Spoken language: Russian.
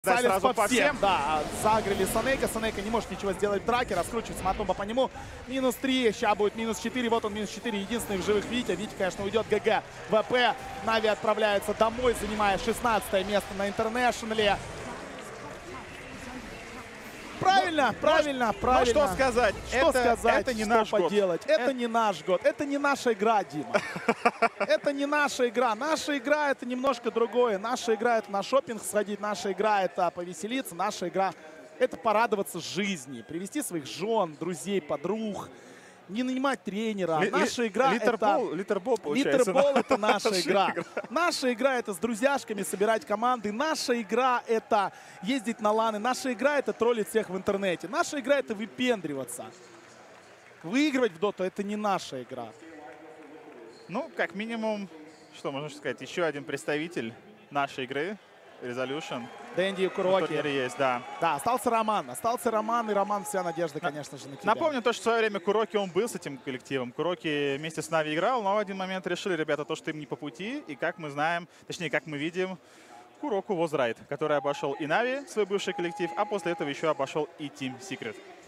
Салис сразу по всем, да, загрели Санейка. Санейка не может ничего сделать в драке, раскручивается Матумба по нему. Минус 3, сейчас будет минус 4, вот он минус 4, единственный в живых Витя. Витя, конечно, уйдет ГГ. ВП, Нави отправляется домой, занимая 16 место на Интернешнале. Правильно, правильно. Ну что сказать? Что сказать, это не что наш поделать? год. Это не наш год, это не наша игра, Дима. Это не наша игра. Наша игра — это немножко другое. Наша игра — это на шопинг сходить, наша игра — это повеселиться, наша игра — это порадоваться жизни, привести своих жен, друзей, подруг, не нанимать тренера. Наша игра — это... Литербол, получается. Литербол — это наша игра. Наша игра — это с друзьяшками собирать команды. Наша игра — это ездить на ланы. Наша игра — это троллить всех в интернете. Наша игра — это выпендриваться. Выигрывать в доту — это не наша игра. Ну, как минимум, что можно сказать, еще один представитель нашей игры, Resolution. Дэнди и В Куроки. турнире есть, да. Да, остался Роман, и Роман вся надежда, конечно же, на тебя. Напомню то, что в свое время Куроки, он был с этим коллективом. Куроки вместе с Нави играл, но в один момент решили ребята то, что им не по пути. И как мы знаем, точнее, как мы видим, Куроку возрайт, который обошел и Нави, свой бывший коллектив, а после этого еще обошел и Team Secret.